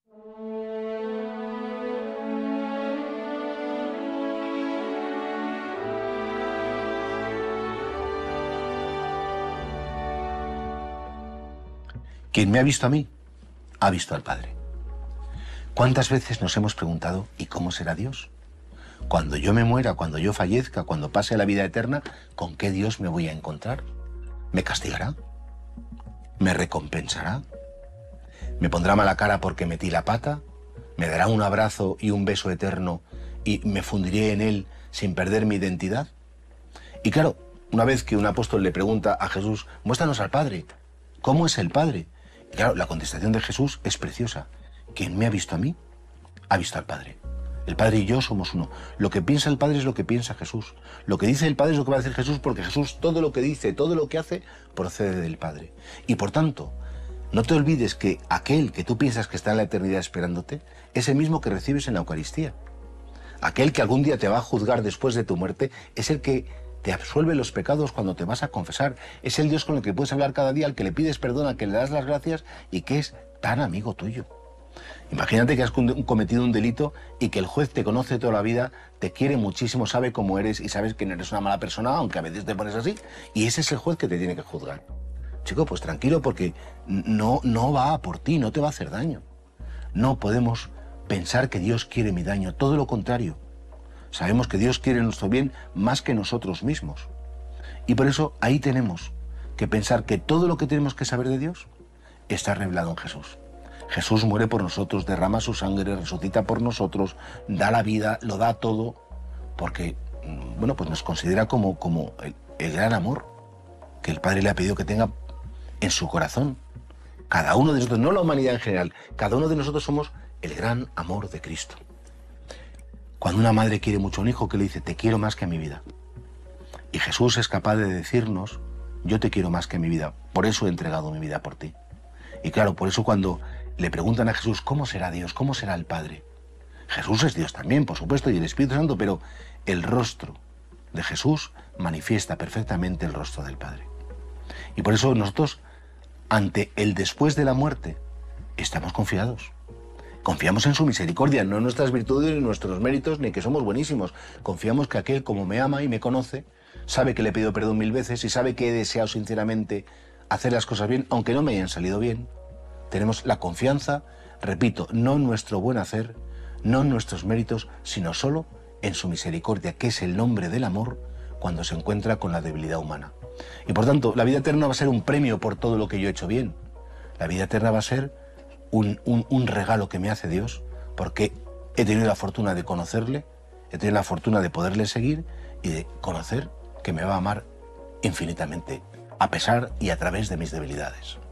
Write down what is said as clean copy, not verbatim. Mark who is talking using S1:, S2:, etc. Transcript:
S1: Quien me ha visto a mí, ha visto al Padre. ¿Cuántas veces nos hemos preguntado, ¿y cómo será Dios? Cuando yo me muera, cuando yo fallezca, cuando pase a la vida eterna, ¿con qué Dios me voy a encontrar? ¿Me castigará? ¿Me recompensará? ¿Me pondrá mala cara porque metí la pata? ¿Me dará un abrazo y un beso eterno y me fundiré en él sin perder mi identidad? Y claro, una vez que un apóstol le pregunta a Jesús, muéstranos al Padre, ¿cómo es el Padre? Y claro, la contestación de Jesús es preciosa. Quien me ha visto a mí, ha visto al Padre. El Padre y yo somos uno. Lo que piensa el Padre es lo que piensa Jesús. Lo que dice el Padre es lo que va a decir Jesús, porque Jesús todo lo que dice, todo lo que hace, procede del Padre. Y por tanto, no te olvides que aquel que tú piensas que está en la eternidad esperándote, es el mismo que recibes en la Eucaristía. Aquel que algún día te va a juzgar después de tu muerte, es el que te absuelve los pecados cuando te vas a confesar. Es el Dios con el que puedes hablar cada día, al que le pides perdón, al que le das las gracias y que es tan amigo tuyo. Imagínate que has cometido un delito y que el juez te conoce toda la vida, te quiere muchísimo, sabe cómo eres y sabes que no eres una mala persona, aunque a veces te pones así, y ese es el juez que te tiene que juzgar. Chico, pues tranquilo, porque no va a por ti, no te va a hacer daño. No podemos pensar que Dios quiere mi daño, todo lo contrario. Sabemos que Dios quiere nuestro bien más que nosotros mismos. Y por eso ahí tenemos que pensar que todo lo que tenemos que saber de Dios está revelado en Jesús. Jesús muere por nosotros, derrama su sangre, resucita por nosotros, da la vida, lo da todo, porque, bueno, pues nos considera como el gran amor que el Padre le ha pedido que tenga en su corazón. Cada uno de nosotros, no la humanidad en general, cada uno de nosotros somos el gran amor de Cristo. Cuando una madre quiere mucho a un hijo, que le dice, te quiero más que a mi vida. Y Jesús es capaz de decirnos, yo te quiero más que a mi vida, por eso he entregado mi vida por ti. Y claro, por eso cuando le preguntan a Jesús, ¿cómo será Dios? ¿Cómo será el Padre? Jesús es Dios también, por supuesto, y el Espíritu Santo, pero el rostro de Jesús manifiesta perfectamente el rostro del Padre. Y por eso nosotros, ante el después de la muerte, estamos confiados. Confiamos en su misericordia, no en nuestras virtudes, ni en nuestros méritos, ni que somos buenísimos. Confiamos que aquel, como me ama y me conoce, sabe que le he pedido perdón 1000 veces y sabe que he deseado sinceramente hacer las cosas bien, aunque no me hayan salido bien. Tenemos la confianza, repito, no en nuestro buen hacer, no en nuestros méritos, sino solo en su misericordia, que es el nombre del amor cuando se encuentra con la debilidad humana. Y por tanto, la vida eterna va a ser un premio por todo lo que yo he hecho bien. La vida eterna va a ser un regalo que me hace Dios, porque he tenido la fortuna de conocerle, he tenido la fortuna de poderle seguir y de conocer que me va a amar infinitamente, a pesar y a través de mis debilidades.